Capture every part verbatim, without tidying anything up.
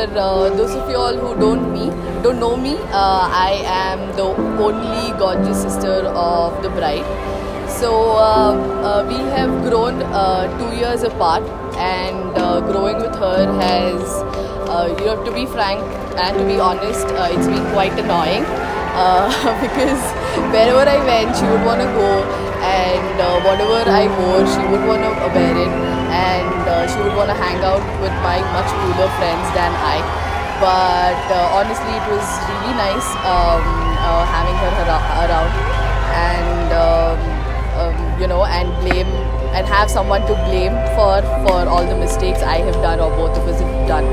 uh, those of you all who don't me, don't know me, uh, I am the only gorgeous sister of the bride. So uh, uh, we have grown uh, two years apart, and uh, growing with her has, uh, you have to be frank and to be honest, uh, it's been quite annoying uh, because wherever I went, she would want to go, and uh, whatever I wore, she would want to wear it, and uh, she would want to hang out with my much cooler friends than I. But uh, honestly, it was really nice um, uh, having her around, and um, um, you know, and blame and have someone to blame for for all the mistakes I have done or both of us have done.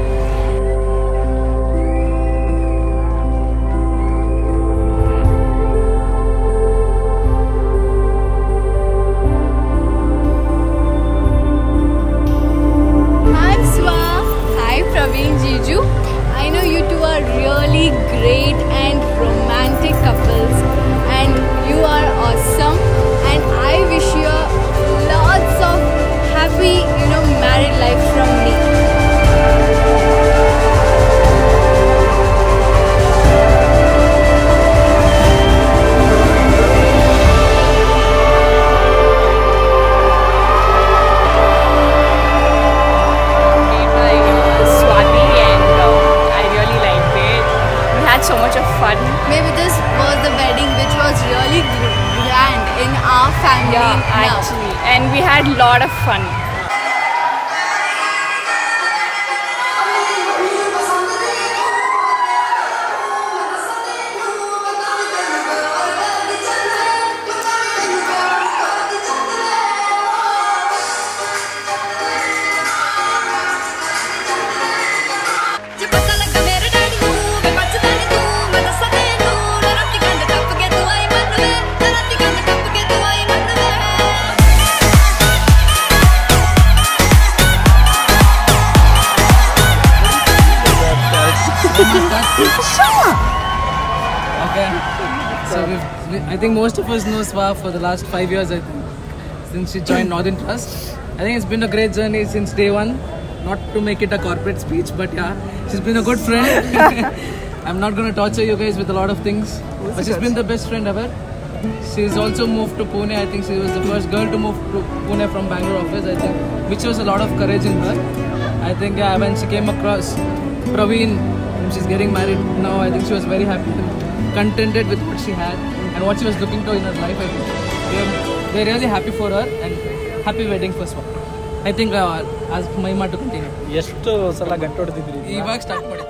I know you two are really great and romantic couples, and you are awesome, and I wish you lots of happy, you know, married life from me. So much of fun. Maybe this was the wedding which was really grand in our family. Yeah, now. actually, and we had a lot of fun. Okay, so we've, we, I think most of us know Swa for the last five years, I think, since she joined Northern Trust. I think it's been a great journey since day one. Not to make it a corporate speech, but yeah, she's been a good friend. I'm not going to torture you guys with a lot of things, but she's been the best friend ever. She's also moved to Pune. I think she was the first girl to move to Pune from Bangalore office, I think, which shows a lot of courage in her. I think yeah, when she came across Praveen, she's getting married now, I think she was very happy and contented with what she had and what she was looking to in her life. I think they're, they're really happy for her, and happy wedding for Swa. I think uh, ask Mahima to continue. ಎಷ್ಟು ಸಲ ಗಂಟು ಹೊಡೆದಿದ್ರಿ ಇವಾಗ start ಮಾಡಿದ್ದು.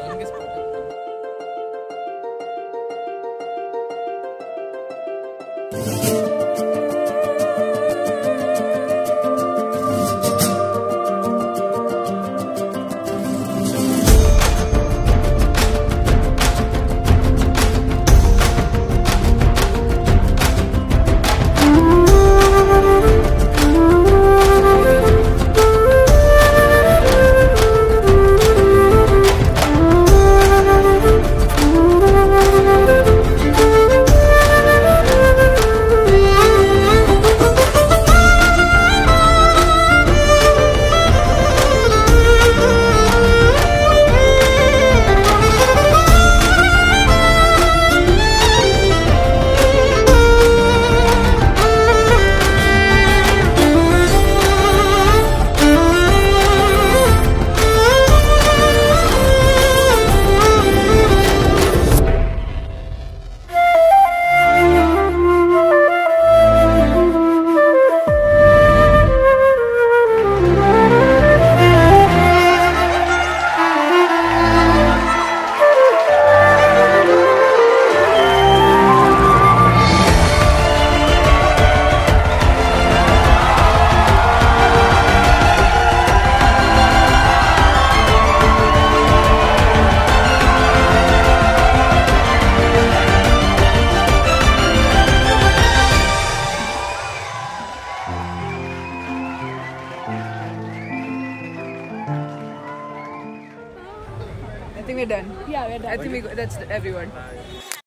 I think we're done. Yeah, we're done. I think we go, that's everyone.